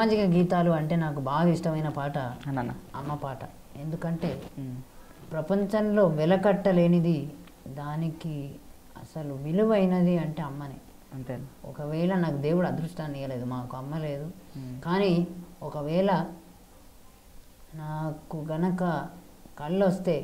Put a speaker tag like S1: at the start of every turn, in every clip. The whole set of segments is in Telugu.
S1: సామాజిక గీతాలు అంటే నాకు బాగా ఇష్టమైన పాట అమ్మ పాట. ఎందుకంటే ప్రపంచంలో వెలకట్టలేనిది, దానికి అసలు విలువైనది అంటే అమ్మనే.
S2: అంతే.
S1: ఒకవేళ నాకు దేవుడు అదృష్టాన్ని ఇవ్వలేదు, మాకు అమ్మ లేదు, కానీ ఒకవేళ నాకు గనక కళ్ళు వస్తే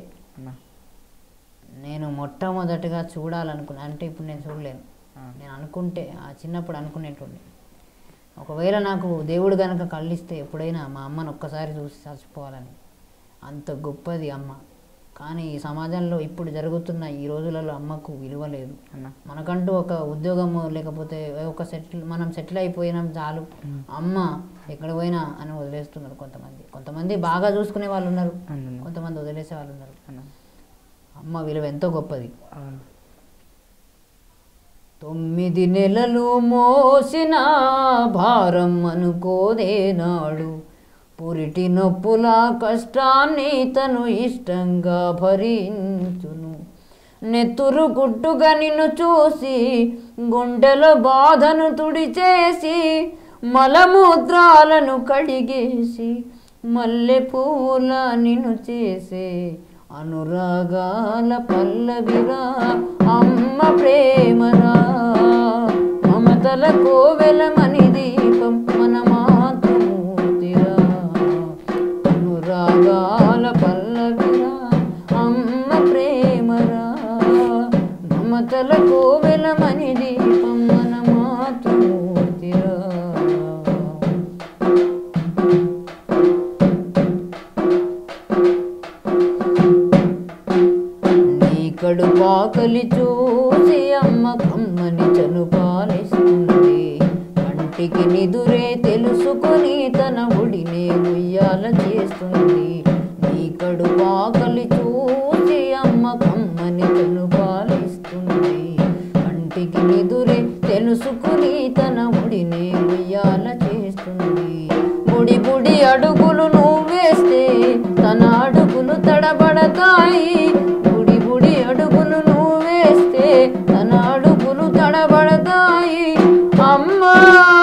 S1: నేను మొట్టమొదటిగా చూడాలనుకున్నా, అంటే ఇప్పుడు నేను చూడలేను, నేను అనుకుంటే ఆ చిన్నప్పుడు అనుకునేటువంటి, ఒకవేళ నాకు దేవుడు కనుక కళ్ళు ఇస్తే ఎప్పుడైనా మా అమ్మను ఒక్కసారి చూసి చచ్చిపోవాలని, అంత గొప్పది అమ్మ. కానీ ఈ సమాజంలో ఇప్పుడు జరుగుతున్న ఈ రోజులలో అమ్మకు విలువ లేదు. మనకంటూ ఒక ఉద్యోగము లేకపోతే ఒక మనం సెటిల్ అయిపోయినాం చాలు, అమ్మ ఎక్కడ పోయినా అని వదిలేస్తున్నారు కొంతమంది. కొంతమంది బాగా చూసుకునే వాళ్ళు ఉన్నారు, కొంతమంది వదిలేసే వాళ్ళు ఉన్నారు. అమ్మ విలువ ఎంతో గొప్పది. 9 నెలలు మోసిన భారం అనుకోదేనాడు, పురిటి నొప్పుల కష్టాన్ని తను ఇష్టంగా భరించును. నెత్తురు గుట్టుగా నిన్ను చూసి గుండెల బాధను తుడిచేసి, మలమూత్రాలను కడిగేసి మల్లె పూల నిన్ను చేసే అనురాగాల పల్లవిరా అమ్మ ప్రేమరా. మమతల కోవెలమని దీపం మన మాతృమూర్తిరా, అనురాగాల పల్లవిరా అమ్మ ప్రేమరా. మమతల కోవెలమని దీపం మన మాతృమూర్తిరా. కడుపాకలి చూసి అమ్మ కమ్మని చనుపాలిస్తుంది, కంటికి నిదురే తెలుసుకొని తన ఒడినే ఉయ్యాల చేస్తుంది. నీ కడుపాకలి చూసి అమ్మ కమ్మని చనుపాలిస్తుంది, కంటికి నిదురే తెలుసుకొని తన ఒడినే ఉయ్యాల చేస్తుంది. బుడి బుడి అడుగులు నువ్వేస్తే తన అడుగులు తడబడతాయి, అడుగులు నువ్వేస్తే తన అడుగులు తడబడతాయి. అమ్మా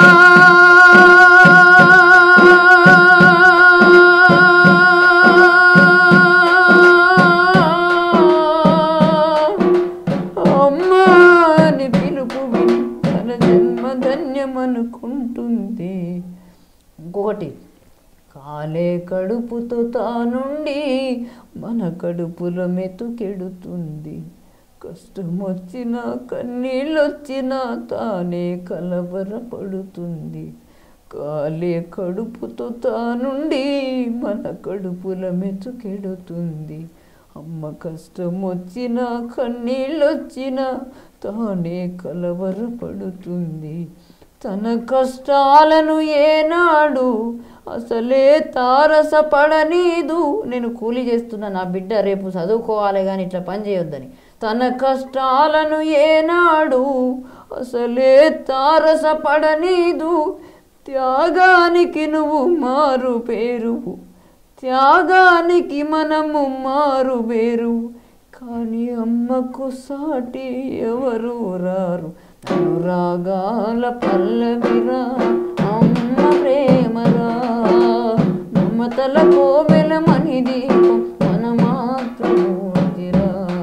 S1: అమ్మా అని పిలుపు విని తన జన్మ ధన్యమనుకుంటుంది. ఇంకొకటి, కాలే కడుపుతో తానుండి మన కడుపుల మెతుకెడుతుంది, కష్టం వచ్చినా కన్నీళ్ళొచ్చినా తానే కలవరపడుతుంది. కాలే కడుపుతో తానుండి మన కడుపుల మెతుకెడుతుంది, అమ్మ కష్టం వచ్చినా కన్నీళ్ళొచ్చినా తానే కలవరపడుతుంది. తన కష్టాలను ఏనాడు అసలే తారసపడనీదు. నేను కూలీ చేస్తున్నా, నా బిడ్డ రేపు చదువుకోవాలి కానీ ఇట్లా పని చేయొద్దని. తన కష్టాలను ఏనాడు అసలే తారసపడనీదు. త్యాగానికి నువ్వు మారు పేరు, త్యాగానికి మనము మారు పేరు, కానీ అమ్మకు సాటి ఎవరు రారు. అనురాగాల పల్లవిరా అమ్మ ప్రేమరా. మమతల కోవెలమని దీపం మన మాతృమూర్తిరా.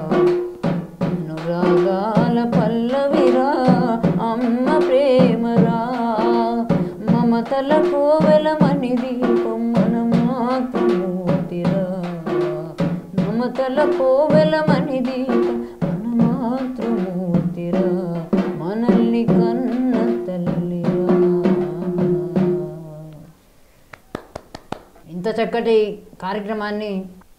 S1: అనురాగాల పల్లవిరా అమ్మ ప్రేమరా. మమతల కోవెలమని దీపం మన మాతృమూర్తిరా. మమతల కోవెలమని దీపం మన మాతృమూర్తిరా. మనల్ని కన్న తల్లిరా. ఇంత చక్కటి కార్యక్రమాన్ని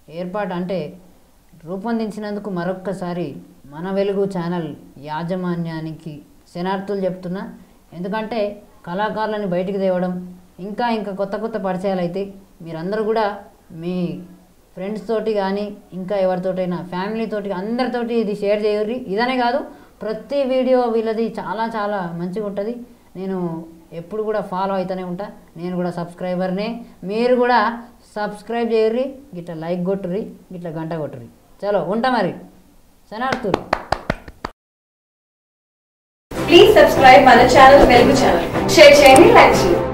S1: రూపొందించినందుకు మరొక్కసారి మన వెలుగు ఛానల్ యాజమాన్యానికి శనార్థులు చెప్తున్నా. ఎందుకంటే కళాకారులను బయటికి తేవడం, ఇంకా కొత్త కొత్త పరిచయాలు అయితే మీరందరూ కూడా మీ ఫ్రెండ్స్ తోటి కానీ ఇంకా ఎవరితోటైనా ఫ్యామిలీతోటి అందరితోటి ఇది షేర్ చేయర్రి. ఇదనే కాదు, ప్రతి వీడియో వీళ్ళది చాలా చాలా మంచిగా ఉంటుంది. నేను ఎప్పుడు కూడా ఫాలో అవుతూనే ఉంటా. నేను కూడా సబ్స్క్రైబర్నే, మీరు కూడా సబ్స్క్రైబ్ చేయర్రి, గిట్లా లైక్ కొట్టుర్రి, గిట్లా గంట కొట్టుర్రి. చలో ఉంటా మరి. శనార్థులు.
S3: Please subscribe మన ఛానల్ వెలుగు ఛానల్. షేర్ చేయండి, లైక్ చేయండి.